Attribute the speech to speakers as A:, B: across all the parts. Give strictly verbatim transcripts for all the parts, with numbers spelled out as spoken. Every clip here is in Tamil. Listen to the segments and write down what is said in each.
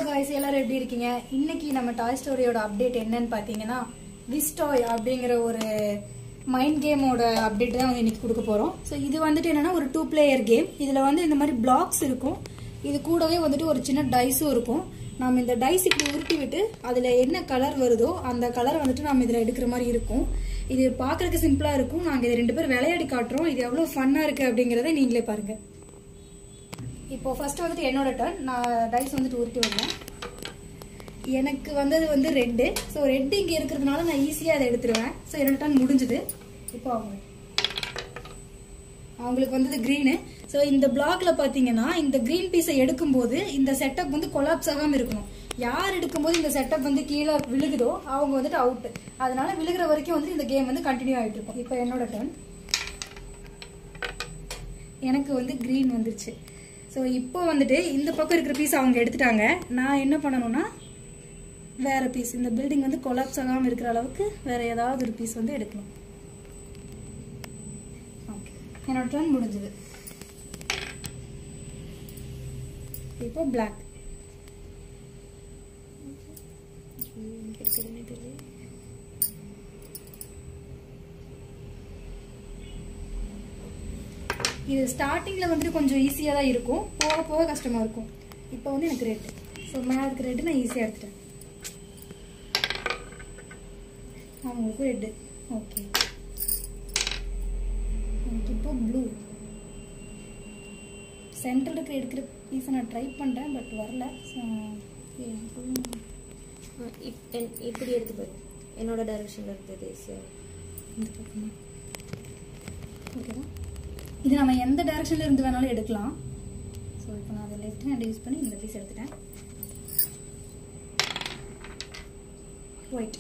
A: guys, எல்லாரும் எப்படி இருக்கீங்க? இன்னைக்கு நம்ம டாய் ஸ்டோரியோட அப்டேட் என்னன்னு பாத்தீங்கன்னா விஸ் டாய் அப்படிங்கிற ஒரு மைண்ட் கேமோட அப்டேட் தான் வந்து இன்னைக்கு கொடுக்க போறோம். ஸோ இது வந்துட்டு என்னன்னா ஒரு டூ பிளேயர் கேம். இதுல வந்து இந்த மாதிரி பிளாக்ஸ் இருக்கும். இது கூடவே வந்துட்டு ஒரு சின்ன டைஸும் இருக்கும். நம்ம இந்த டைஸ் இப்படி உருட்டி விட்டு அதுல என்ன கலர் வருதோ அந்த கலர் வந்துட்டு நம்ம இதுல எடுக்கிற மாதிரி இருக்கும். இது பாக்குறதுக்கு சிம்பிளா இருக்கும். நாங்க இது ரெண்டு பேர் விளையாடி காட்டுறோம். இது எவ்வளவு ஃபன்னா இருக்கு அப்படிங்கறத நீங்களே பாருங்க. இப்போ ஃபர்ஸ்ட் வந்துட்டு என்னோட டர்ன். நான் டைஸ் வந்துட்டு உருட்டி விடுறேன். எனக்கு வந்தது வந்து ரெட்டு. ஸோ ரெட்டு இங்கே இருக்கிறதுனால நான் ஈஸியாக அதை எடுத்துருவேன். ஸோ என்னோட டர்ன் முடிஞ்சுது. இப்போ அவங்க அவங்களுக்கு வந்தது க்ரீனு. ஸோ இந்த பிளாக்ல பார்த்தீங்கன்னா இந்த க்ரீன் பீஸை எடுக்கும்போது இந்த செட்டப் வந்து கொலாப்ஸ் ஆகாமல் இருக்கணும். யார் எடுக்கும்போது இந்த செட்டப் வந்து கீழே விழுகுதோ அவங்க வந்துட்டு அவுட்டு. அதனால விழுகிற வரைக்கும் வந்து இந்த கேம் வந்து கண்டினியூ ஆகிட்டு இருக்கும். இப்போ என்னோட டர்ன். எனக்கு வந்து க்ரீன் வந்துருச்சு. ஸோ இப்போ வந்துட்டு இந்த பக்கம் இருக்கிற பீஸ் அவங்க எடுத்துட்டாங்க. நான் என்ன பண்ணணும்னா வேற பீஸ், இந்த பில்டிங் வந்து கொலாப்ஸ் ஆகாமல் இருக்கிற அளவுக்கு வேற ஏதாவது ஒரு பீஸ் வந்து எடுக்கணும். ஓகே, என்னோட டர்ன் முடிஞ்சது. இப்போ பிளாக். இது ஸ்டார்டிங்ல வந்துட்டு கொஞ்சம் ஈஸியாக தான் இருக்கும், போக போக கஷ்டமா இருக்கும். இப்போ வந்து எனக்கு ரெட். ஸோ மேலே இருக்கிற ரெட்டு நான் ஈஸியாக எடுத்துட்டேன். அவங்களுக்கும் ரெட்டு. ஓகே, எனக்கு இப்போ ப்ளூ. சென்டரில் இருக்கிற எடுக்கிற பீஸை நான் ட்ரை பண்ணுறேன், பட் வரல.
B: இப்படி எடுத்து போய் என்னோட டைரக்ஷனில் இருந்தது சார்.
A: இந்த பக்கமா ஓகேவா? இது நம்ம எந்த டைரக்ஷன்ல இருந்து வேணாலும் எடுக்கலாம். ஸோ இப்போ நான் அதை லெஃப்ட் ஹேண்ட் யூஸ் பண்ணி இந்த பீஸ் எடுத்துட்டேன். ஒயிட்.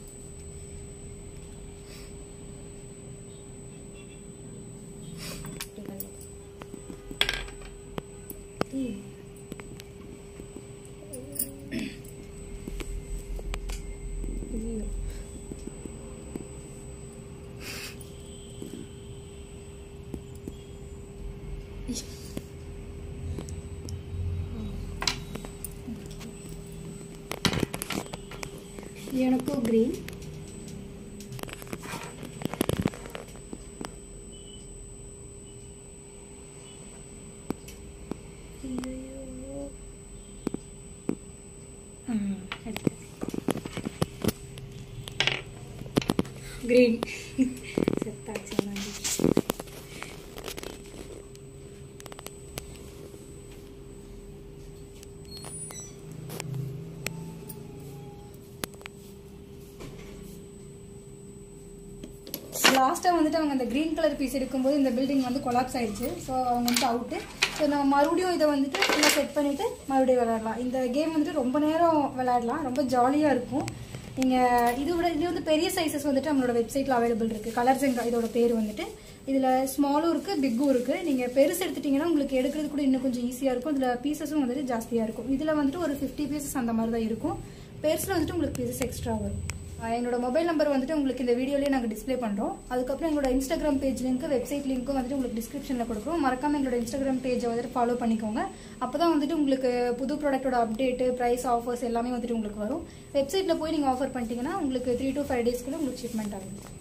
A: எனக்கும் கிரீன். கிரீன் செத்தாச்சு. லாஸ்ட்டாக வந்துட்டு அவங்க அந்த க்ரீன் கலர் பீஸ் எடுக்கும்போது இந்த பில்டிங் வந்து கொலாப்ஸ் ஆயிடுச்சு. ஸோ அவங்க வந்துட்டு அவுட்டு. ஸோ நம்ம மறுபடியும் இதை வந்துட்டு ஃபுல்லாக செட் பண்ணிவிட்டு மறுபடியும் விளையாடலாம். இந்த கேம் வந்துட்டு ரொம்ப நேரம் விளையாடலாம், ரொம்ப ஜாலியாக இருக்கும். நீங்கள் இது விட இது வந்து பெரிய சைஸஸ் வந்துட்டு நம்மளோட வெப்சைட்டில் அவைலபிள் இருக்குது. கலர்ஸ் எங்க இதோட பேர் வந்துட்டு. இதில் ஸ்மாலும் இருக்குது, பிக்கும் இருக்குது. நீங்கள் பெருசு எடுத்துட்டிங்கன்னா உங்களுக்கு எடுக்கிறது கூட இன்னும் கொஞ்சம் ஈஸியாக இருக்கும். இதில் பீசஸும் வந்துட்டு ஜாஸ்தியாக இருக்கும். இதில் வந்துட்டு ஒரு ஃபிஃப்டி பீசஸ் அந்த மாதிரி தான் இருக்கும். பெருசில் வந்துட்டு உங்களுக்கு பீசஸ் எக்ஸ்ட்ரா வரும். என்னோட மொபைல் நம்பர் வந்துட்டு உங்களுக்கு இந்த வீடியோலேயே நாங்கள் டிஸ்பிளே பண்ணுறோம். அதுக்கப்புறம் எங்களோட இன்ஸ்டாகிராம் பேஜ் லிங்க், வெப்சைட் லிங்க்கும் வந்துட்டு உங்களுக்கு டிஸ்கிரிப்ஷனில் கொடுக்குறோம். மறக்காமல் எங்களோட இன்ஸ்டாகிராம் பேஜை வந்துட்டு ஃபாலோ பண்ணிக்கோங்க. அப்போ தான் வந்துட்டு உங்களுக்கு புது ப்ராடக்ட்டோட அப்டேட்டு, ப்ரைஸ், ஆஃபர்ஸ் எல்லாமே வந்துட்டு உங்களுக்கு வரும். வெப்சைட்டில் போய் நீங்கள் ஆஃபர் பண்ணிட்டீங்கன்னா உங்களுக்கு த்ரீ டு ஃபைவ் டேஸ்க்குள்ள உங்களுக்கு ஷிப்மெண்ட் ஆகும்.